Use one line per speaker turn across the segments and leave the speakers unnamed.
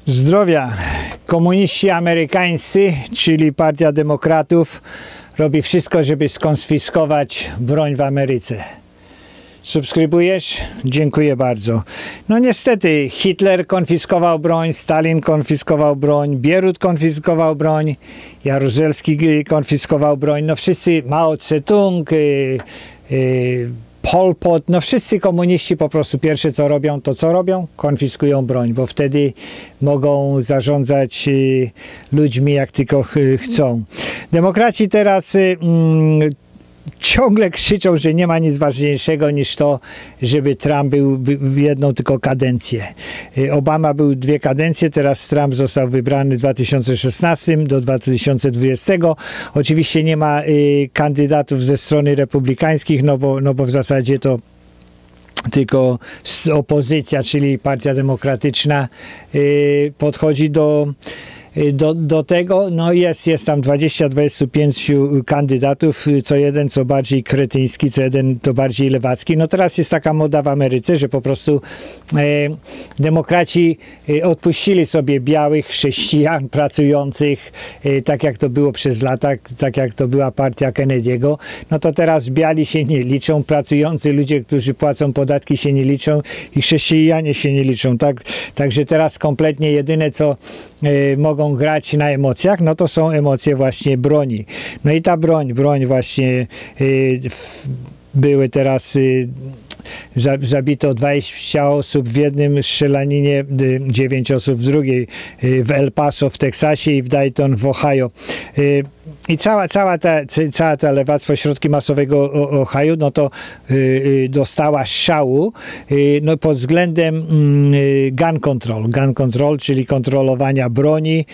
Zdrowia. Komuniści amerykańscy, czyli Partia Demokratów, robi wszystko, żeby skonfiskować broń w Ameryce. Subskrybujesz? Dziękuję bardzo. No niestety, Hitler konfiskował broń, Stalin konfiskował broń, Bierut konfiskował broń, Jaruzelski konfiskował broń, no wszyscy, Mao Tse-tung, Pol Pot, no wszyscy komuniści po prostu pierwsze co robią, to co robią? Konfiskują broń, bo wtedy mogą zarządzać ludźmi jak tylko chcą. Demokraci teraz ciągle krzyczą, że nie ma nic ważniejszego niż to, żeby Trump był jedną tylko kadencję. Obama był 2 kadencje, teraz Trump został wybrany w 2016 do 2020. Oczywiście nie ma kandydatów ze strony republikańskich, no bo w zasadzie to tylko opozycja, czyli Partia Demokratyczna podchodzi do tego, no jest tam 20-25 kandydatów, co jeden co bardziej kretyński, co jeden to bardziej lewacki. No teraz jest taka moda w Ameryce, że po prostu demokraci odpuścili sobie białych chrześcijan pracujących, tak jak to było przez lata, tak jak to była partia Kennedy'ego. No to teraz biali się nie liczą, pracujący ludzie, którzy płacą podatki się nie liczą i chrześcijanie się nie liczą. Także teraz kompletnie jedyne co mogą grać na emocjach, no to są emocje właśnie broni. No i ta broń właśnie były teraz zabito 20 osób w jednym strzelaninie, 9 osób w drugiej, w El Paso w Teksasie i w Dayton w Ohio. I cała ta lewactwo środki masowego Ohio, no to dostała strzału no pod względem gun control, czyli kontrolowania broni.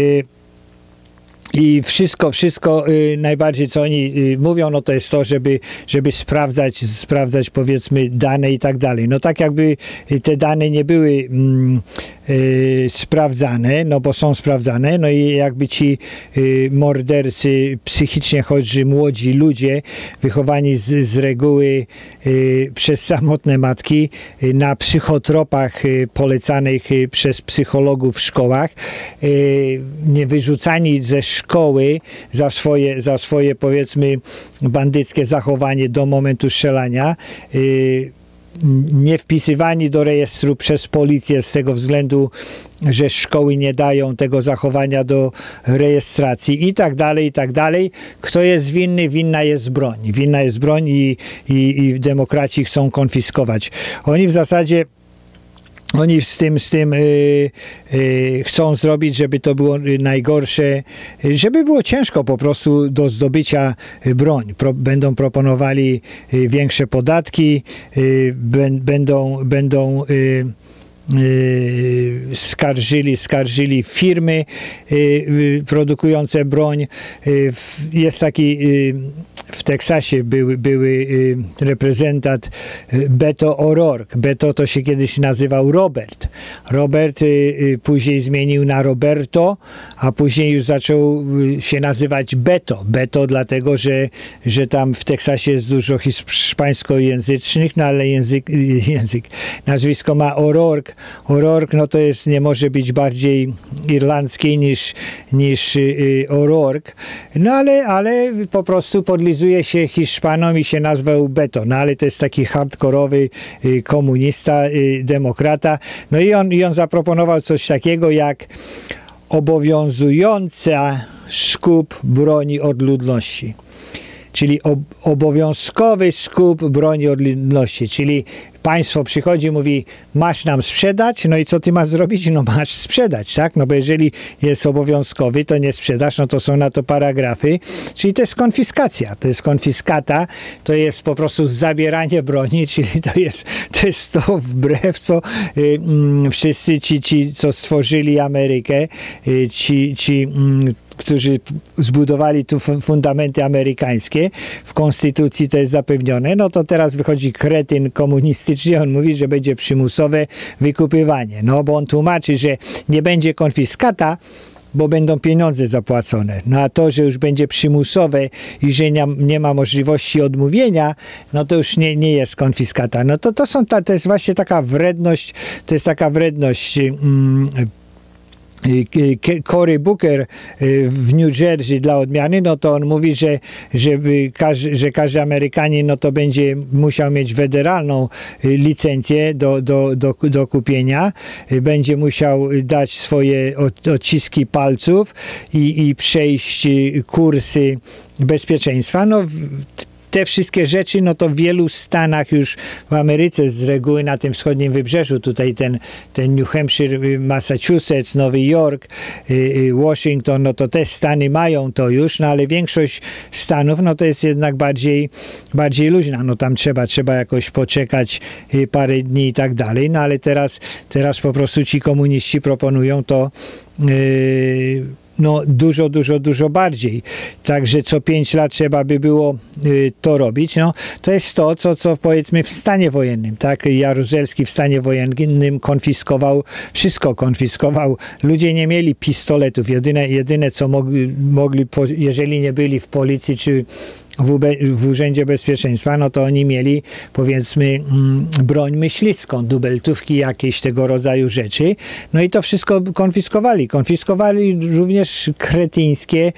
I wszystko najbardziej co oni mówią, no to jest to, żeby sprawdzać powiedzmy dane i tak dalej. No tak jakby te dane nie były sprawdzane, no bo są sprawdzane, no i jakby ci mordercy psychicznie chorzy młodzi ludzie wychowani z reguły przez samotne matki na psychotropach polecanych przez psychologów w szkołach, nie wyrzucani ze szkoły za swoje powiedzmy bandyckie zachowanie do momentu strzelania, nie wpisywani do rejestru przez policję z tego względu, że szkoły nie dają tego zachowania do rejestracji i tak dalej. Kto jest winny? Winna jest broń. Winna jest broń i demokraci chcą konfiskować. Oni w zasadzie z tym chcą zrobić, żeby to było najgorsze, żeby było ciężko po prostu do zdobycia broń. Będą proponowali większe podatki, będą skarżyli firmy produkujące broń. Jest taki w Teksasie były reprezentant Beto O'Rourke. Beto to się kiedyś nazywał Robert. Robert później zmienił na Roberto, a później już zaczął się nazywać Beto. Beto dlatego, że tam w Teksasie jest dużo hiszpańskojęzycznych, no ale nazwisko ma O'Rourke. O'Rourke, no to nie może być bardziej irlandzkie niż O'Rourke. No ale po prostu podlizuje się Hiszpanom i się nazwał Beto. No ale to jest taki hardkorowy komunista, demokrata. No i on zaproponował coś takiego jak obowiązująca skup broni od ludności. Czyli obowiązkowy skup broni od ludności, czyli państwo przychodzi, mówi, masz nam sprzedać, no i co ty masz zrobić? No masz sprzedać, tak? No bo jeżeli jest obowiązkowy, to nie sprzedasz, no to są na to paragrafy, czyli to jest konfiskacja, to jest konfiskata, to jest po prostu zabieranie broni, czyli to jest to wbrew co wszyscy ci, co stworzyli Amerykę, którzy zbudowali tu fundamenty amerykańskie, w konstytucji to jest zapewnione, no to teraz wychodzi kretyn komunistyczny, on mówi, że będzie przymusowe wykupywanie. No bo on tłumaczy, że nie będzie konfiskata, bo będą pieniądze zapłacone. No a to, że już będzie przymusowe i że nie ma możliwości odmówienia, no to już nie jest konfiskata. No to jest właśnie taka wredność, Cory Booker w New Jersey dla odmiany, no to on mówi, że każdy Amerykanin no to będzie musiał mieć federalną licencję do kupienia, będzie musiał dać swoje odciski palców i przejść kursy bezpieczeństwa. No, te wszystkie rzeczy, no to w wielu stanach już w Ameryce z reguły na tym wschodnim wybrzeżu, tutaj ten New Hampshire, Massachusetts, Nowy Jork, Washington, no to te stany mają to już, no ale większość stanów, no to jest jednak bardziej luźna, no tam trzeba jakoś poczekać parę dni i tak dalej, no ale teraz po prostu ci komuniści proponują to no dużo bardziej. Także co 5 lat trzeba by było to robić. No, to jest to, co powiedzmy w stanie wojennym. Tak? Jaruzelski w stanie wojennym wszystko konfiskował. Ludzie nie mieli pistoletów. Jedyne co mogli, jeżeli nie byli w policji czy w Urzędzie Bezpieczeństwa, no to oni mieli, powiedzmy, broń myśliwską, dubeltówki, jakieś tego rodzaju rzeczy. No i to wszystko konfiskowali. Konfiskowali również kretyńskie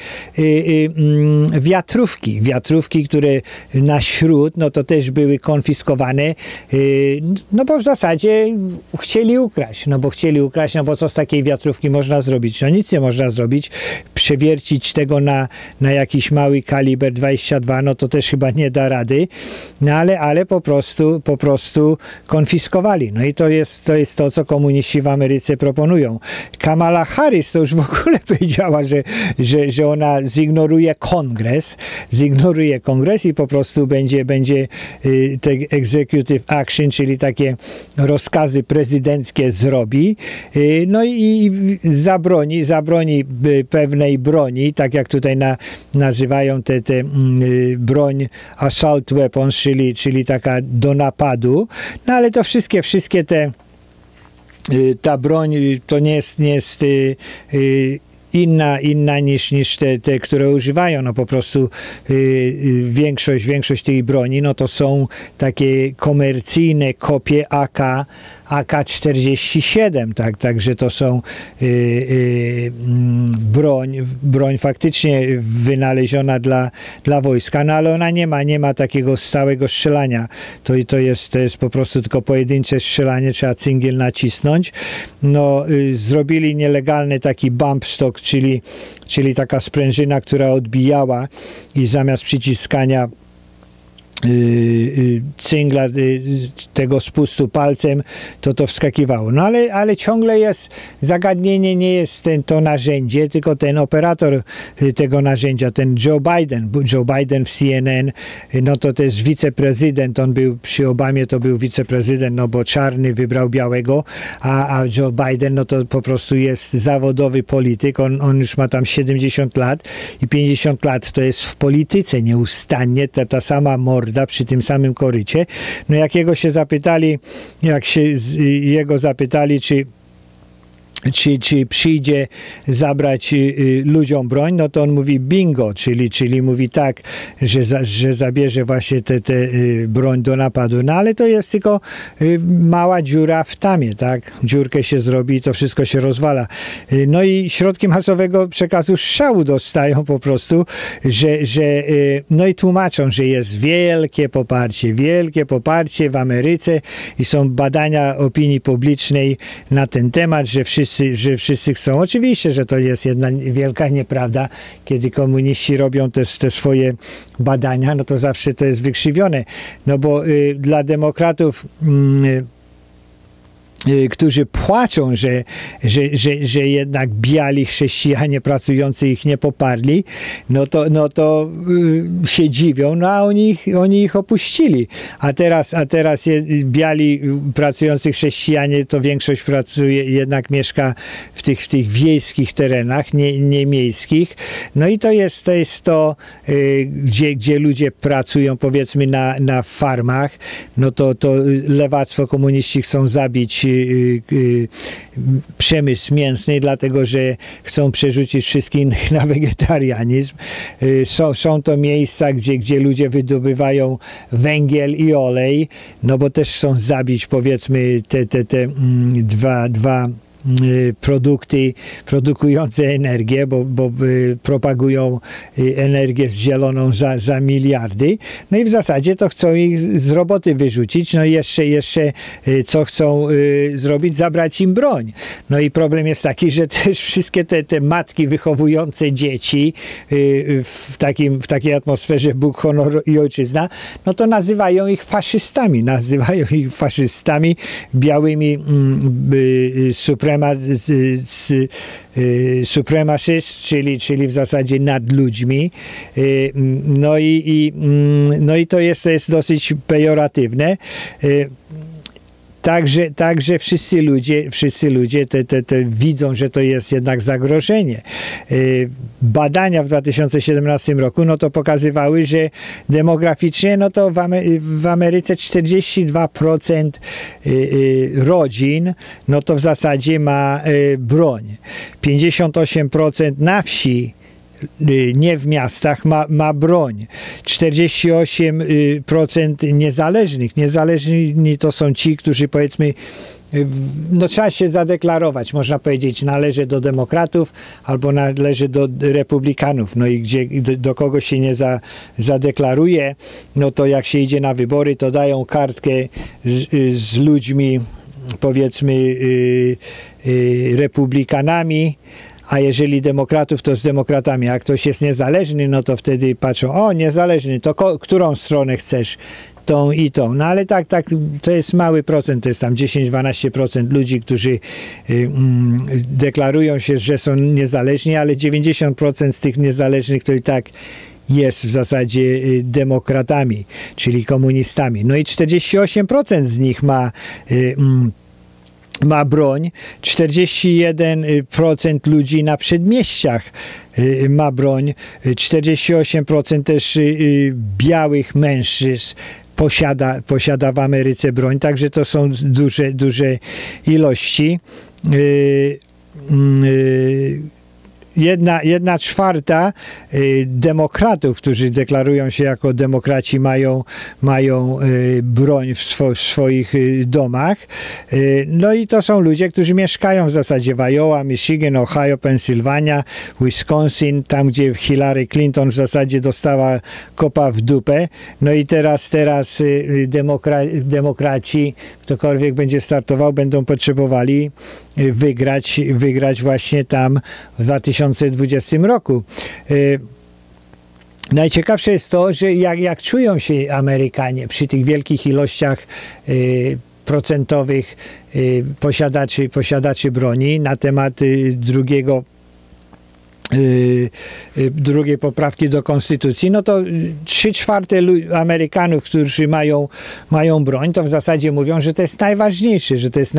wiatrówki, które na śród, no to też były konfiskowane, no bo w zasadzie chcieli ukraść, no bo co z takiej wiatrówki można zrobić? No nic nie można zrobić. Przewiercić tego na jakiś mały kaliber 22, no to też chyba nie da rady, no ale po prostu konfiskowali. No i to jest to, co komuniści w Ameryce proponują. Kamala Harris to już w ogóle powiedziała, że ona zignoruje kongres i po prostu będzie te executive action, czyli takie rozkazy prezydenckie zrobi, no i zabroni pewnej broni, tak jak tutaj nazywają te broń assault weapons, czyli taka do napadu, no ale to wszystkie ta broń to nie jest inna niż te, które używają. No po prostu większość tej broni, no to są takie komercyjne kopie AK-47, tak, także to są broń faktycznie wynaleziona dla wojska, no ale ona nie ma takiego stałego strzelania. To jest po prostu tylko pojedyncze strzelanie, trzeba cyngiel nacisnąć. No, zrobili nielegalny taki bump stock, czyli taka sprężyna, która odbijała i zamiast przyciskania cyngla tego spustu palcem, to wskakiwało. No ale ciągle jest zagadnienie, nie jest to narzędzie, tylko ten operator tego narzędzia, ten Joe Biden w CNN, no to jest wiceprezydent, on był przy Obamie, to był wiceprezydent, no bo czarny wybrał białego, a Joe Biden, no to po prostu jest zawodowy polityk, on już ma tam 70 lat i 50 lat to jest w polityce nieustannie, ta sama morda przy tym samym korycie. No jak jego zapytali, czy przyjdzie zabrać ludziom broń, no to on mówi bingo, czyli mówi tak, że zabierze właśnie tę broń do napadu. No ale to jest tylko mała dziura w tamie, tak? Dziurkę się zrobi i to wszystko się rozwala. No i środki masowego przekazu szału dostają po prostu, no i tłumaczą, że jest wielkie poparcie w Ameryce i są badania opinii publicznej na ten temat, że wszyscy chcą. Oczywiście, że to jest jedna wielka nieprawda. Kiedy komuniści robią te swoje badania, no to zawsze to jest wykrzywione. No bo dla demokratów którzy płaczą, że jednak biali chrześcijanie pracujący ich nie poparli, no to się dziwią, no a oni ich opuścili. A teraz biali pracujący chrześcijanie, to większość jednak mieszka w tych wiejskich terenach, nie miejskich. No i to jest to, gdzie ludzie pracują, powiedzmy na farmach, no to lewactwo, komuniści chcą zabić przemysł mięsny, dlatego że chcą przerzucić wszystkich na wegetarianizm. Są to miejsca, gdzie ludzie wydobywają węgiel i olej, no bo też chcą zabić, powiedzmy, te produkty produkujące energię, bo propagują energię zieloną za miliardy. No i w zasadzie to chcą ich z roboty wyrzucić. No i jeszcze co chcą zrobić? Zabrać im broń. No i problem jest taki, że też wszystkie te matki wychowujące dzieci w takiej atmosferze Bóg, honor i ojczyzna, no to nazywają ich faszystami. Nazywają ich faszystami, białymi supremacyst, czyli w zasadzie nad ludźmi. No i to jest dosyć pejoratywne. Także wszyscy ludzie widzą, że to jest jednak zagrożenie. Badania w 2017 roku no to pokazywały, że demograficznie no to w Ameryce 42% rodzin no to w zasadzie ma broń. 58% na wsi, nie w miastach, ma broń. 48% niezależnych. Niezależni to są ci, którzy powiedzmy, no trzeba się zadeklarować, można powiedzieć, należy do demokratów albo należy do republikanów. No i gdzie do kogo się nie zadeklaruje, no to jak się idzie na wybory, to dają kartkę z ludźmi, powiedzmy, republikanami, a jeżeli demokratów, to z demokratami. A jak ktoś jest niezależny, no to wtedy patrzą, o, niezależny, to którą stronę chcesz? Tą i tą. No ale tak, to jest mały procent, to jest tam 10-12% ludzi, którzy deklarują się, że są niezależni, ale 90% z tych niezależnych to i tak jest w zasadzie demokratami, czyli komunistami. No i 48% z nich ma broń, 41% ludzi na przedmieściach ma broń, 48% też białych mężczyzn posiada w Ameryce broń, także to są duże ilości. 1/4 demokratów, którzy deklarują się jako demokraci, mają broń w swoich domach. No i to są ludzie, którzy mieszkają w zasadzie w Iowa, Michigan, Ohio, Pensylwania, Wisconsin, tam gdzie Hillary Clinton w zasadzie dostała kopa w dupę. No i teraz demokraci, ktokolwiek będzie startował, będą potrzebowali wygrać właśnie tam w 2020 roku. Najciekawsze jest to, że jak czują się Amerykanie przy tych wielkich ilościach procentowych posiadaczy broni na temat drugiej poprawki do konstytucji, no to 3/4 Amerykanów, którzy mają broń, to w zasadzie mówią, że to jest najważniejsze,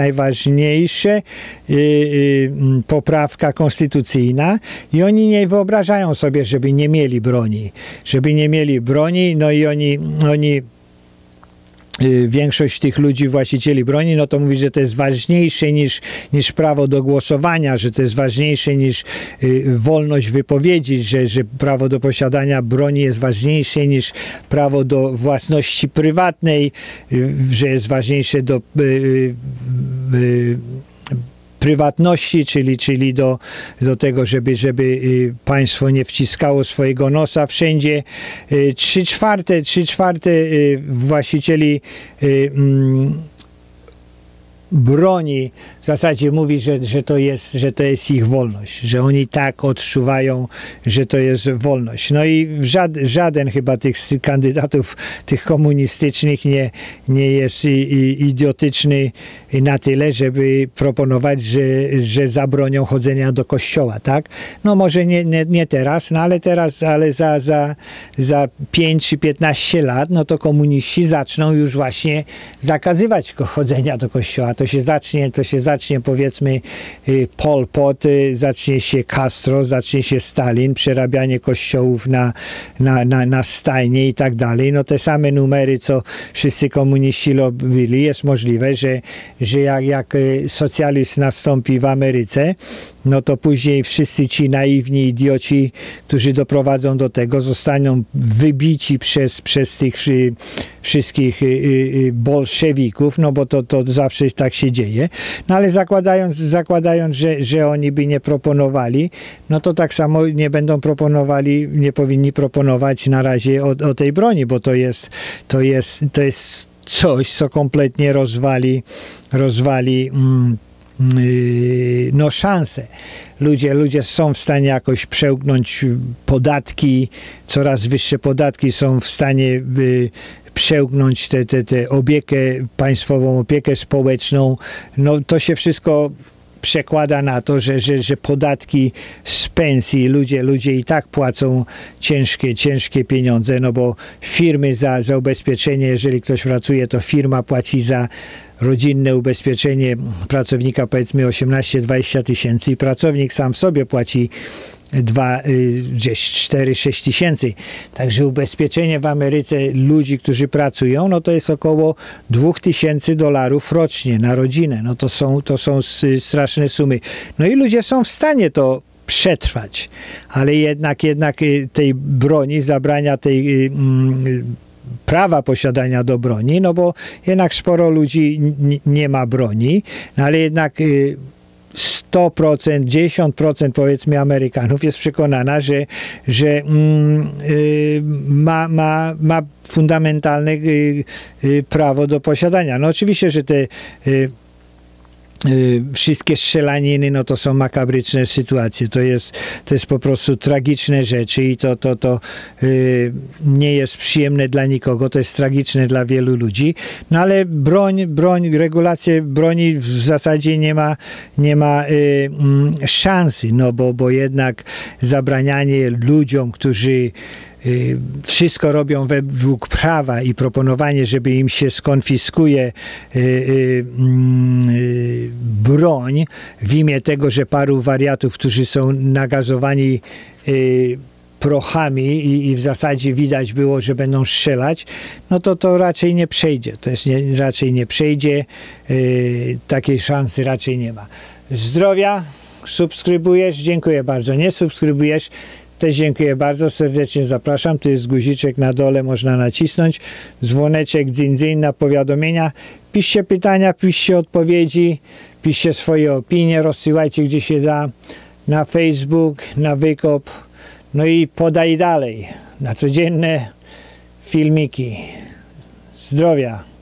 poprawka konstytucyjna i oni nie wyobrażają sobie, żeby nie mieli broni, no i oni większość tych ludzi, właścicieli broni, no to mówi, że to jest ważniejsze niż prawo do głosowania, że to jest ważniejsze niż wolność wypowiedzi, że prawo do posiadania broni jest ważniejsze niż prawo do własności prywatnej, że jest ważniejsze do prywatności, czyli do tego, żeby państwo nie wciskało swojego nosa wszędzie. 3/4 właścicieli broni w zasadzie mówi, że to jest ich wolność, że oni tak odczuwają, że to jest wolność. No i żaden chyba tych kandydatów, tych komunistycznych nie jest idiotyczny na tyle, żeby proponować, że zabronią chodzenia do kościoła, tak? No może nie teraz, no ale za 5 czy 15 lat, no to komuniści zaczną już właśnie zakazywać chodzenia do kościoła. To się zacznie powiedzmy Pol Pot, zacznie się Castro, zacznie się Stalin, przerabianie kościołów na stajnie i tak dalej. No te same numery, co wszyscy komuniści robili, jest możliwe, że jak socjalizm nastąpi w Ameryce, no to później wszyscy ci naiwni idioci, którzy doprowadzą do tego, zostaną wybici przez tych wszystkich bolszewików, no bo to zawsze tak się dzieje. No ale zakładając, że oni by nie proponowali, no to tak samo nie będą proponowali, nie powinni proponować na razie o tej broni, bo to jest coś, co kompletnie rozwali no szanse. Ludzie są w stanie jakoś przełknąć podatki, coraz wyższe podatki są w stanie przełknąć tę opiekę państwową, opiekę społeczną. No to się wszystko przekłada na to, że podatki z pensji, ludzie i tak płacą ciężkie pieniądze, no bo firmy za ubezpieczenie, jeżeli ktoś pracuje, to firma płaci za rodzinne ubezpieczenie pracownika powiedzmy 18-20 tysięcy i pracownik sam w sobie płaci gdzieś 4-6 tysięcy. Także ubezpieczenie w Ameryce ludzi, którzy pracują, no to jest około $2000 rocznie na rodzinę. No to są straszne sumy. No i ludzie są w stanie to przetrwać, ale jednak tej broni, zabrania tej prawa posiadania do broni, no bo jednak sporo ludzi nie ma broni, no ale jednak 100%, 10% powiedzmy Amerykanów jest przekonana, że ma fundamentalne prawo do posiadania. No oczywiście, że te wszystkie strzelaniny, no to są makabryczne sytuacje. To jest po prostu tragiczne rzeczy i to nie jest przyjemne dla nikogo. To jest tragiczne dla wielu ludzi. No ale regulacje broni w zasadzie nie ma szansy, no bo jednak zabranianie ludziom, którzy wszystko robią według prawa i proponowanie, żeby im się skonfiskuje broń w imię tego, że paru wariatów, którzy są nagazowani prochami i w zasadzie widać było, że będą strzelać, no to raczej nie przejdzie. Raczej nie przejdzie. Takiej szansy raczej nie ma. Zdrowia, subskrybujesz? Dziękuję bardzo. Nie subskrybujesz? Też dziękuję bardzo, serdecznie zapraszam. Tu jest guziczek na dole, można nacisnąć. Dzwoneczek, dzin na powiadomienia. Piszcie pytania, piszcie odpowiedzi, piszcie swoje opinie, rozsyłajcie gdzie się da. Na Facebook, na Wykop. No i podaj dalej na codzienne filmiki. Zdrowia.